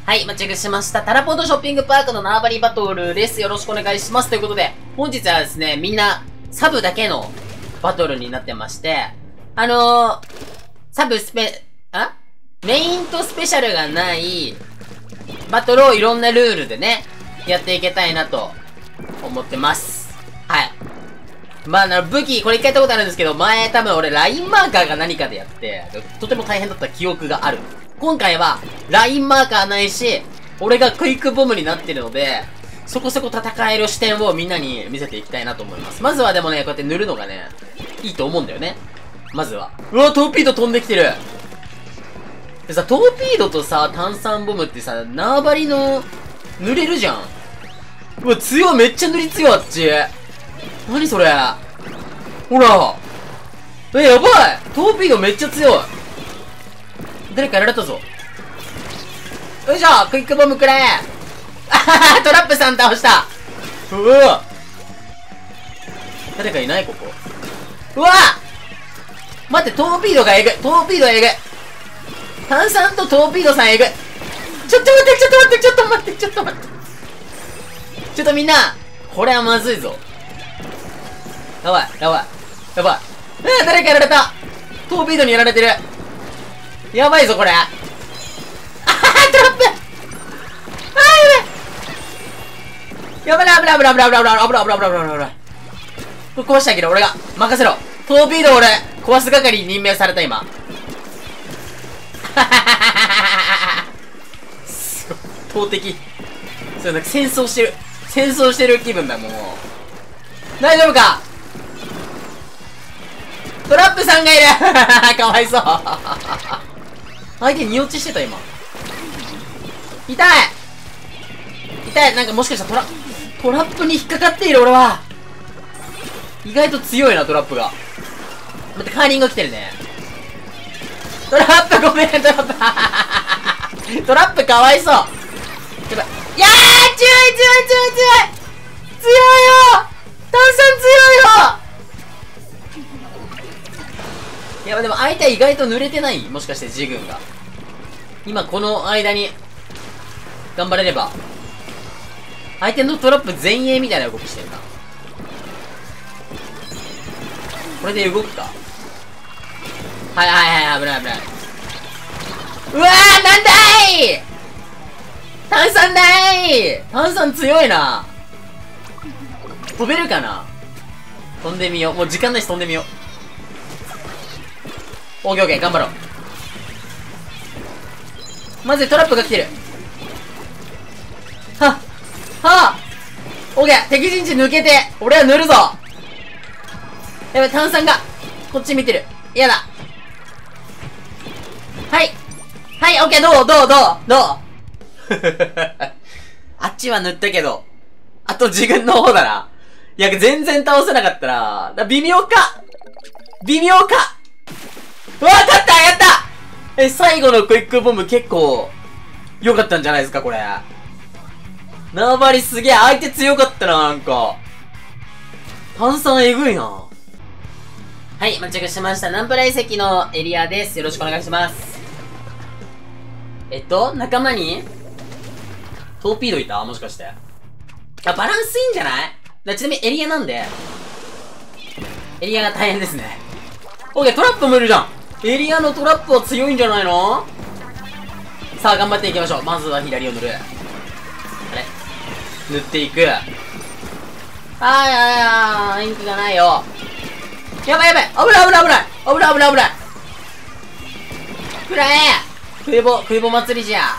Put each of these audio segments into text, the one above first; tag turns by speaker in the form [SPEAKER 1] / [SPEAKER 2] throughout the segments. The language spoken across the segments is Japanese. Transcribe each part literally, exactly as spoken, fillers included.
[SPEAKER 1] はい、到着しました。タラポートショッピングパークの縄張りバトルです。よろしくお願いします。ということで、本日はですね、みんな、サブだけのバトルになってまして、あのー、サブスペ、あメインとスペシャルがない、バトルをいろんなルールでね、やっていけたいなと、思ってます。はい。まあ、な、武器、これ一回やったことあるんですけど、前多分俺ラインマーカーが何かでやって、とても大変だった記憶がある。今回は、ラインマーカーないし、俺がクイックボムになってるので、そこそこ戦える視点をみんなに見せていきたいなと思います。まずはでもね、こうやって塗るのがね、いいと思うんだよね。まずは。うわ、トーピード飛んできてる。でさ、トーピードとさ、炭酸ボムってさ、縄張りの、塗れるじゃん。うわ、強い、めっちゃ塗り強い、あっち。何それ。ほら。え、やばい。トーピードめっちゃ強い。誰かやられたぞ。よいしょ、クイックボムくれ。あはは、トラップさん倒した。うわ。誰かいないここ。うわ待って、トーピードがえぐい。トーピードえぐい。炭酸とトーピードさんえぐい。ちょっと待って、ちょっと待って、ちょっと待って、ちょっと待って。ちょっとみんな、これはまずいぞ。やばい、やばい、やばい。えー、誰かやられた。トーピードにやられてる。やばいぞ、これ。あはは、トラップ。あー、やばい。やばい、危ない、危ない、危ない、危ない、危ない、危ない、危ない、危ない、危ない、危ない。これ壊してあげる、俺が。任せろ。トーピード俺、壊す係に任命された、今。すごい。投擲。そう、なんか戦争してる。戦争してる気分だ、もう。大丈夫か。トラップさんがいる。かわいそう。相手に落ちしてた、今。痛い痛い。なんかもしかしたらトラ、トラップに引っかかっている、俺は。意外と強いな、トラップが。待って、カーリング来てるね。トラップごめん、トラップ。トラップかわいそう。やばい。いやー、強い強い強い強い強い強いよ。炭酸強いよ。いや、でも相手は意外と濡れてない？もしかしてジグンが。今この間に、頑張れれば。相手のトラップ前衛みたいな動きしてるな。これで動くか。はいはいはい、危ない危ない。うわー、なんだい炭酸だい炭酸強いな。飛べるかな。飛んでみよう。もう時間ないし飛んでみよう。オーケーオーケー、頑張ろう。まずトラップが来てる。はっはぁオーケー、敵陣地抜けて俺は塗るぞ。やばい、炭酸がこっち見てる。嫌だ。はいはい、オッケー、どうどうどうどうあっちは塗ったけど、あと自分の方だな。いや、全然倒せなかったな。だ微妙か微妙か。うわ、勝った、やった。え、最後のクイックボム結構、良かったんじゃないですか、これ。縄張りすげえ、相手強かったな、なんか。炭酸えぐいな。はい、到着しました。ナンプラ遺跡のエリアです。よろしくお願いします。えっと、仲間にトーピードいた？もしかして。あ、バランスいいんじゃない？だちなみにエリアなんで、エリアが大変ですね。オーケー、トラップもいるじゃん。エリアのトラップは強いんじゃないの？さあ、頑張っていきましょう。まずは左を塗る。あれ？塗っていく。あーややー、インクがないよ。やばいやばい、危ない危ない危ない危ない危ない危ない。くらえ冬ボ、冬ボ祭りじゃ。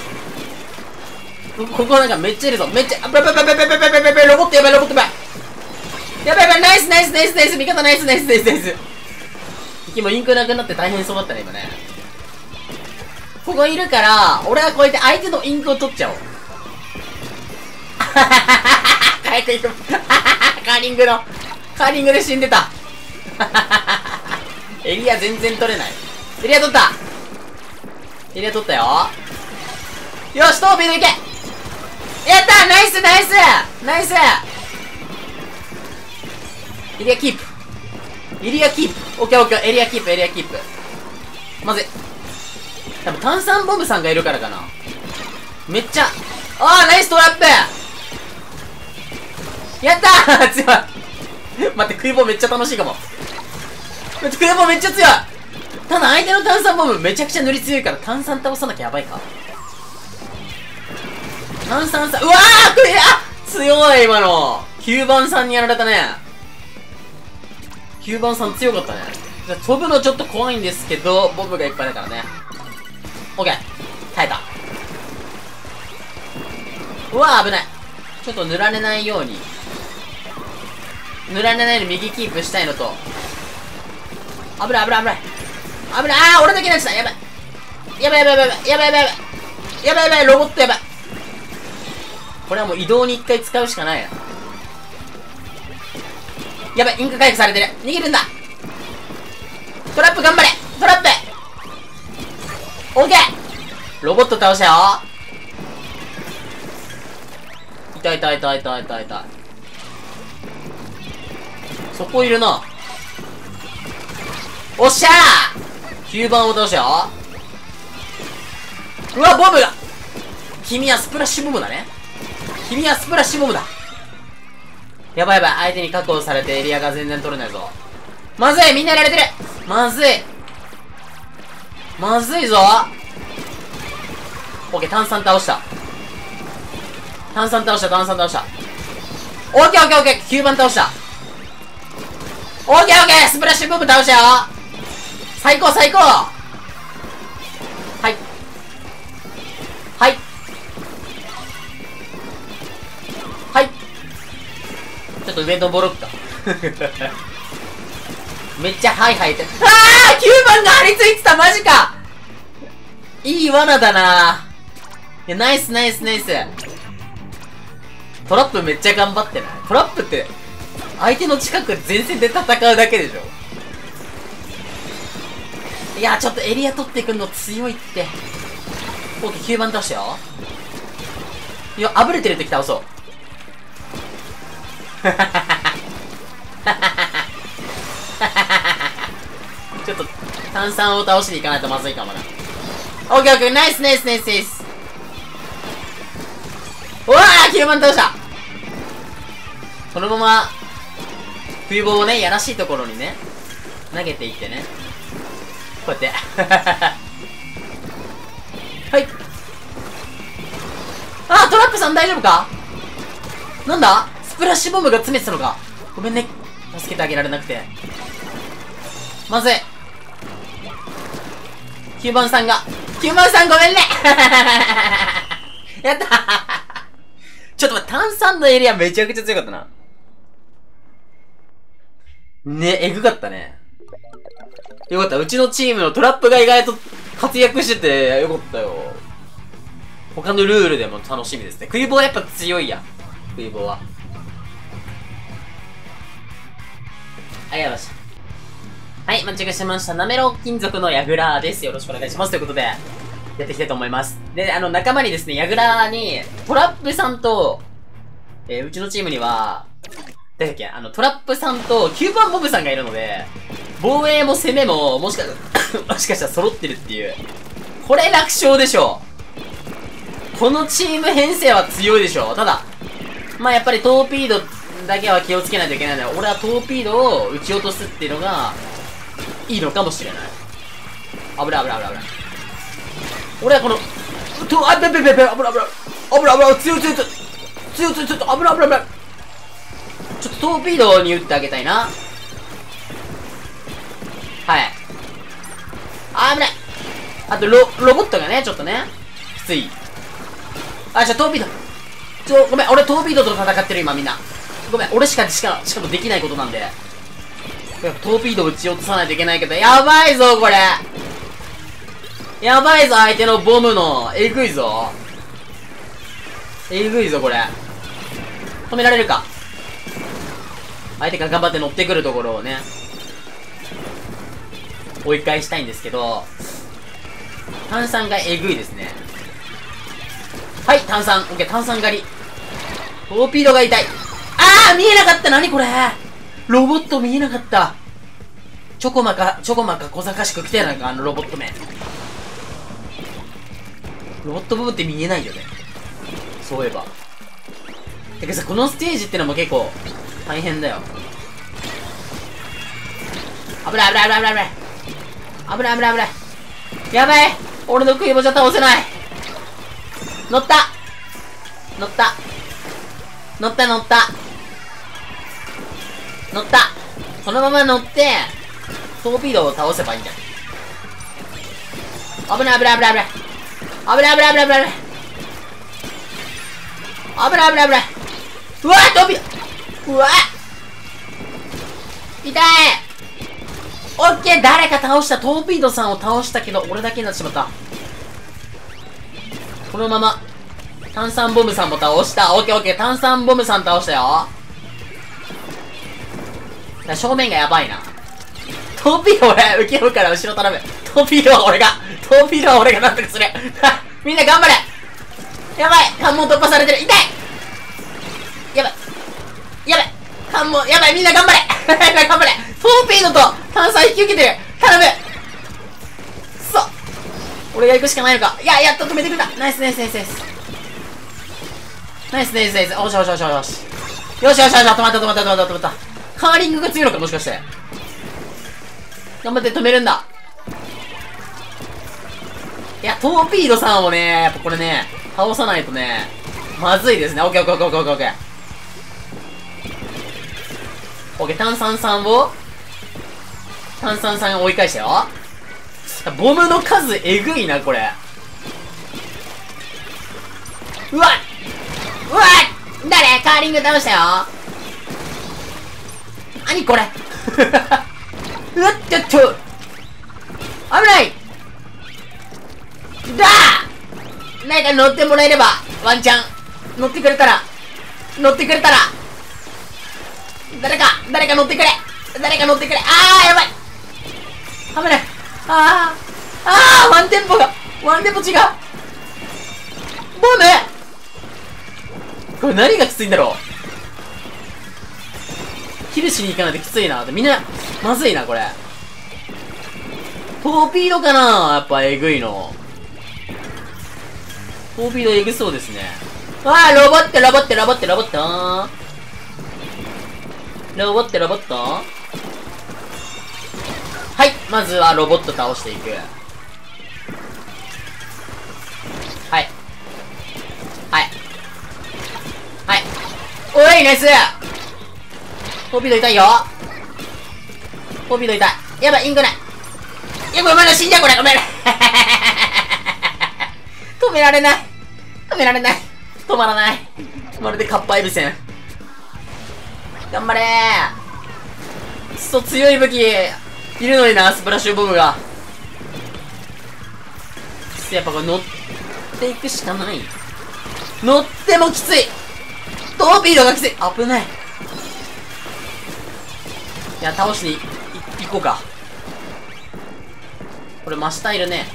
[SPEAKER 1] ここなんかめっちゃいるぞ。めっちゃ、あ、べべべべべべべべべべ、ロボットやばいロボットやばい。やばいやばい、ナイスナイスナイスナイス、味方ナイスナイスナイスナイス。敵もインクなくなって大変そうだったね、今ね。ここいるから、俺はこうやって相手のインクを取っちゃおう。早く行く。カーリングの、カーリングで死んでた。エリア全然取れない。エリア取った。エリア取ったよ。よし、トーピードいけ。やったー、ナイスナイスナイス。エリアキープ。エリアキープ。オッケーオッケー、エリアキープ、エリアキープ。まずい。多分炭酸ボムさんがいるからかな。 めっちゃ、あー、ナイストラップやったー強い待って、クイボめっちゃ楽しいかも。クイボめっちゃ強い。ただ相手の炭酸ボムめちゃくちゃ塗り強いから炭酸倒さなきゃやばいか。炭酸さ、うわークリア強い今の。きゅうばんさんにやられたね。きゅうばんさん強かったね。じゃ飛ぶのちょっと怖いんですけど、ボムがいっぱいだからね。オッケー耐えた。うわー危ない。ちょっと塗られないように塗られないように右キープしたいのと、危ない危ない危ない危ない。あー俺だけなっちゃった。やばいやばいやばいやばいやばいやばいやばいやばいやばいロボットやばい。これはもう移動に一回使うしかないな。やばいインク回復されてる。逃げるんだ。トラップ頑張れトラップオッケーロボット倒したよ。痛い痛い痛い痛い痛い痛い。そこいるな。おっしゃーきゅうばんを倒したよ。うわボムだ。君はスプラッシュボムだね。君はスプラッシュボムだ。やばいやばい相手に確保されてエリアが全然取れないぞ。まずいみんなやられてる。まずいまずいぞ。オッケー炭酸倒した。炭酸倒した炭酸倒した。オッケーオッケーオッケーきゅうばん倒した。オッケーオッケースプラッシュボム倒したよ。最高最高。はいはいはいちょっと上登ろっかめっちゃハイハイって。ああきゅうばんが張り付いてた。マジか。いい罠だな。いやナイスナイスナイス。トラップめっちゃ頑張ってない？トラップって相手の近く前線で戦うだけでしょ。いやちょっとエリア取っていくの強いって。オッケーきゅうばん倒したよ。いやあぶれてる敵倒そうちょっと炭酸を倒しに行かないとまずいかもな。オッケーオッケーナイスナイスナイスナイス。うわーきゅうばん倒した。このまま冬棒をねやらしいところにね投げていってねこうやってはいあートラップさん大丈夫か。なんだスプラッシュボムが詰めてたのか。ごめんね助けてあげられなくて。まずいきゅうばんさんがきゅうばんさんごめんねやったちょっと待って炭酸のエリアめちゃくちゃ強かったな。ね、えぐかったね。よかった。うちのチームのトラップが意外と活躍しててよかったよ。他のルールでも楽しみですね。クイボーはやっぱ強いや。クイボーは。ありがとうございました。はい、待ちがしました。なめろう金属のヤグラーです。よろしくお願いします。ということで、やっていきたいと思います。で、あの、仲間にですね、ヤグラーに、トラップさんと、えー、うちのチームには、誰だっけあの、トラップさんときゅうばんボブさんがいるので、防衛も攻めも、もしか、もしかしたら揃ってるっていう。これ楽勝でしょ。このチーム編成は強いでしょ。ただ、まあやっぱりトーピードだけは気をつけないといけないので、俺はトーピードを撃ち落とすっていうのが、いいのかもしれない。危ない危ない危ない危ない。俺はこの、と、あ、べべべべ、危ない危ない。危ない危ない、強い強い強い。強い強い強い、危ない危ない危ない。ちょっとトーピードに撃ってあげたいな。はい。あ、危ない。あと、ロ、ロボットがね、ちょっとね、きつい。あ、じゃあトーピード。ちょ、ごめん、俺トーピードと戦ってる今みんな。ごめん、俺しか、しか、しかもできないことなんで。トーピード撃ち落とさないといけないけど、やばいぞ、これ。やばいぞ、相手のボムの。えぐいぞ。えぐいぞ、これ。止められるか。相手が頑張って乗ってくるところをね、追い返したいんですけど、炭酸がえぐいですね。はい、炭酸。オッケー、炭酸狩り。トーピードが痛い。あー見えなかった。何これ。ロボット見えなかった。ちょこまか、ちょこまか小賢しく来てないか、あのロボットめ。ロボット部分って見えないよね。 そういえば。てかさ、このステージってのも結構、大変だよ。危ない危ない危ない危ない危ない。危ない危ない危ない。やばい、俺のクイボじゃ倒せない。乗った乗った乗った乗った乗った。このまま乗って、トーピードを倒せばいいんだよ。危ない危ない危ない危ない。危ない危ない危ない危ない。危ない危ない危ない。うわー、トーピード、うわー、痛い。オッケー、誰か倒した。トーピードさんを倒したけど、俺だけになってしまった。このまま、炭酸ボムさんも倒した。オッケーオッケー、炭酸ボムさん倒したよ。だ正面がやばいな。トーピード俺、受けるから後ろ頼む。トーピードは俺が、トーピードは俺がなんとかする。みんな頑張れ。やばい、関門突破されてる。痛い。やばい。やばい。関門、やばい、みんな頑張れ。頑張れ。トーピードと炭酸引き受けてる。頼む。くそ。俺が行くしかないのか。いや、やっと止めてくれた。ナイスナイスナイスナイス。ナイスナイスナイス。おしよしよしよし。よしよしよし、止まった止まった止まった止まった。カーリングが強いのかもしかして。頑張って止めるんだ。いや、トーピードさんをね、やっぱこれね、倒さないとね、まずいですね。オッケーオッケーオッケーオッケーオッケー。オッケー、炭酸さんを、炭酸さんを追い返したよ。ボムの数えぐいな、これ。うわっうわっ誰カーリング倒したよ。何これうわっちょっと危ないだー。なんか乗ってもらえれば、ワンチャン。乗ってくれたら、乗ってくれたら。誰か、誰か乗ってくれ。誰か乗ってくれ。あー、やばい。危ない。あー、あー、ワンテンポが、ワンテンポ違う。ボムこれ何がきついんだろう。キルしに行かないときついな。みんな、まずいな、これ。トーピードかなやっぱえぐいの。トーピードえぐそうですね。わあ、ロボット、ロボット、ロボット、ロボット。ロボット、ロボット。はい、まずはロボット倒していく。はい。はい。はい。おい、ナイス。トーピード痛いよ。トーピード痛い。やばい、インクない。やばい、まだ死んじゃう、これ。ごめん。止められない。止められない。止まらない。まるでカッパエビセン。頑張れー。くそ強い武器、いるのにな、スプラッシュボムが。くそ、やっぱこれ乗っていくしかない。乗ってもきつい。トーピードがきつい。危ない。いや、倒しに行こうか。これ真下いるね。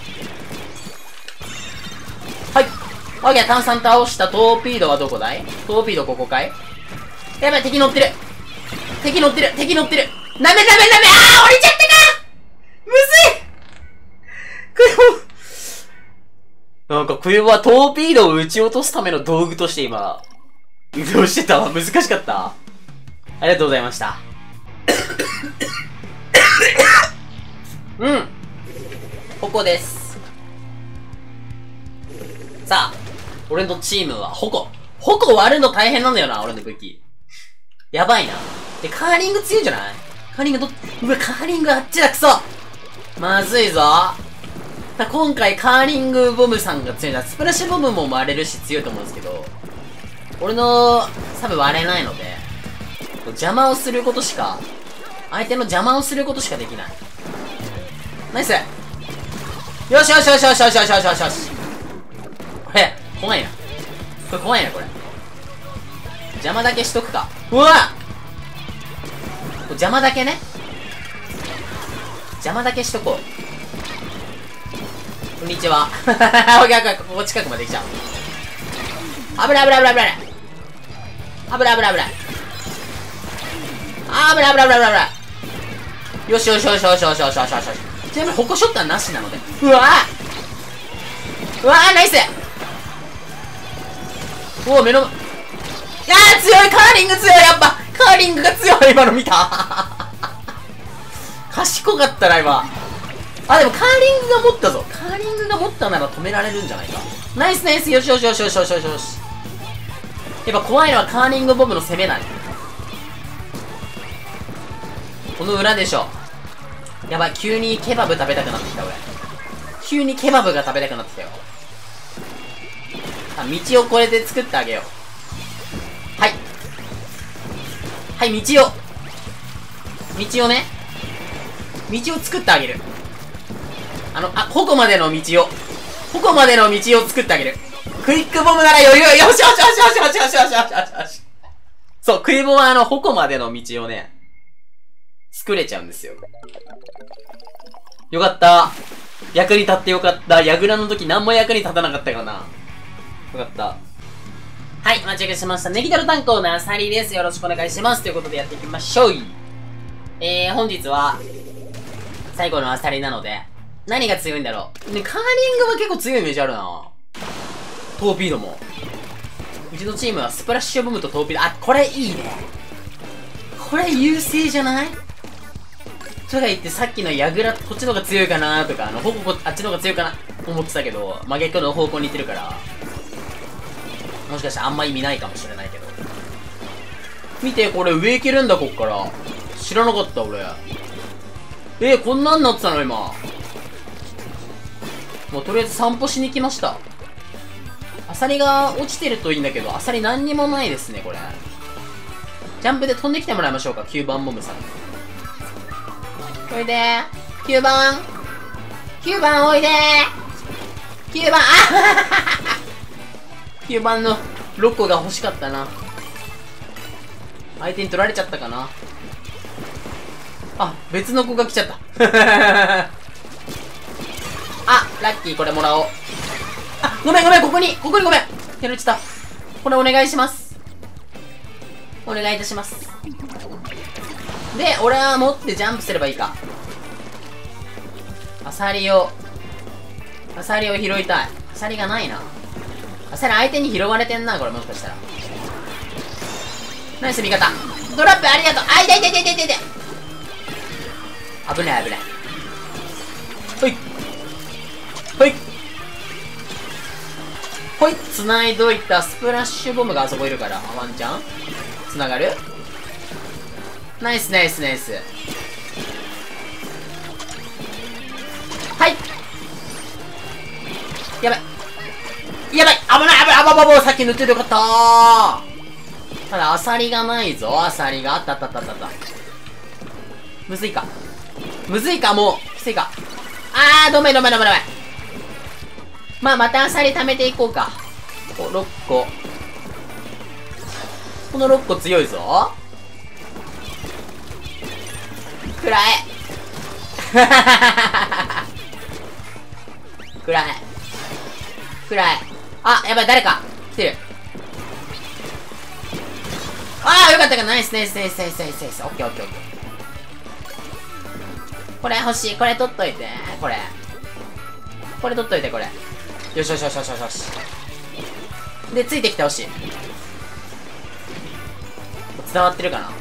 [SPEAKER 1] はい。オッケー、炭酸倒したトーピードはどこだい？トーピードここかい？やばい、敵乗ってる。敵乗ってる。敵乗ってる。なめなめなめ、あー、降りちゃったか。むずい。クヨなんかクヨはトーピードを撃ち落とすための道具として今、移動してたわ。難しかった。ありがとうございました。うん。ここです。さあ、俺のチームは矛。矛割るの大変なんだよな、俺の武器。やばいな。で、カーリング強いんじゃない？カーリングど、うわ、カーリングあっちだ、くそ。まずいぞ。だ今回カーリングボムさんが強いな。スプラッシュボムも割れるし強いと思うんですけど、俺のサブ割れないので、邪魔をすることしか、相手の邪魔をすることしかできない。ナイス。よしよしよしよしよしよしよしよしよし。これ、怖いな。これ怖いな、これ。邪魔だけしとくか。うわっ邪魔だけね。邪魔だけしとこう。こんにちは。ここ近くまで来ちゃう。危ない危ない危ない危ない。危ない危ない危ない。あー危ない危ない危ない危ない。よしよしよしよしよしよしよしよし。ちなみに矛ショットはなしなので。うわーうわーナイス。 おお、目の前。いやー強い、カーリング強い、やっぱカーリングが強い。今の見た賢かったな、今。あ、でもカーリングが持ったぞ。カーリングが持ったなら止められるんじゃないか。ナイスナイス、よしよしよしよしよしよしよし。やっぱ怖いのはカーリングボムの攻めない。この裏でしょ。やばい、急にケバブ食べたくなってきた、俺。急にケバブが食べたくなってきたよ。あ、道をこれで作ってあげよう。はい。はい、道を。道をね。道を作ってあげる。あの、あ、ここまでの道を。ここまでの道を作ってあげる。クイックボムなら余裕。よしよしよしよしよしよしよしよしよしよし。そう、クイボはあの、ここまでの道をね、作れちゃうんですよ。よかった。役に立ってよかった。ヤグラの時何も役に立たなかったからな。よかった。はい、間違えしました。ネギタル炭鉱のアサリです。よろしくお願いします。ということでやっていきましょう。えー、本日は、最後のアサリなので、何が強いんだろう。ね、カーリングは結構強いイメージあるな。トーピードも。うちのチームはスプラッシュボムとトーピード。あ、これいいね。これ優勢じゃない？とか言ってさっきのヤグラ、こっちの方が強いかなとか、あの、ほぼあっちの方が強いかな思ってたけど、真逆の方向に行ってるから、もしかしたらあんま意味ないかもしれないけど。見て、これ上行けるんだ、こっから。知らなかった、俺。えー、こんなんなってたの、今。もうとりあえず散歩しに来ました。アサリが落ちてるといいんだけど、アサリ何にもないですね、これ。ジャンプで飛んできてもらいましょうか、きゅうばんボムさん。おいでー。きゅうばん。きゅうばんおいでー。きゅうばん、あきゅうばんのろっこが欲しかったな。相手に取られちゃったかな。あ、別の子が来ちゃった。あ、ラッキー、これもらおう。あ、ごめんごめん、ここに、ここにごめん。手抜ちた。これお願いします。お願いいたします。で、俺は持ってジャンプすればいいか。アサリを、アサリを拾いたい。アサリがないな。アサリ相手に拾われてんな、これもしかしたら。ナイス味方。ドラップありがとう。あ、痛い痛い痛い痛い痛い。危ない危ない。ほい。ほい。ほい。繋いどいたスプラッシュボムがあそこいるから、ワンチャン繋がる？ナイスナイスナイス。はい。やばい。やばい。危ない危ない危ない危ない。さっき塗っててよかったー。ただ、アサリがないぞ。アサリがあったあったあったあった。むずいか。むずいか、もう。きついか。あー、どめどめどめどめ。まあ、またアサリ貯めていこうか。お、ろっこ。このろっこ強いぞ。くらえ。くらえ。くらえ。あ、やばい、誰か。来てる。ああ、よかったか。ナイスナイスナイスナイスナイスナイス。オッケーオッケーオッケー。これ欲しい。これ取っといて。これ。これ取っといて、これ。よしよしよしよしよし。で、ついてきてほしい。伝わってるかな。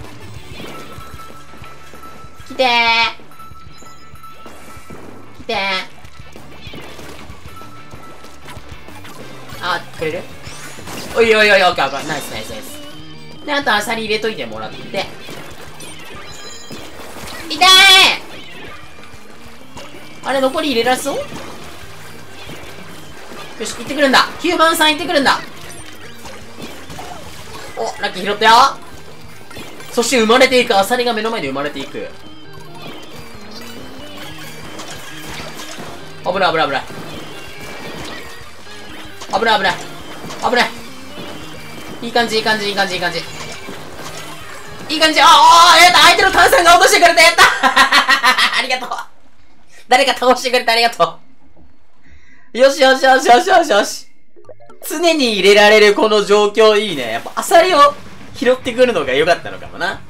[SPEAKER 1] 来てー。来てー。あ、くれる？おいおいおい、オッケーオッケー。ナイスナイスナイス。で、あとアサリ入れといてもらって。痛い！あれ、残り入れられそう？よし、行ってくるんだ。きゅうばんさん行ってくるんだ。お、ラッキー拾ったよ。そして生まれていく。アサリが目の前で生まれていく。危ない危ない危ない。危ない危ない。危ない。いい感じいい感じいい感じいい感じ。いい感じ。ああ、やった。相手の炭酸が落としてくれた。やったありがとう。誰か倒してくれてありがとう。よしよしよしよしよしよし。常に入れられるこの状況いいね。やっぱアサリを拾ってくるのが良かったのかもな。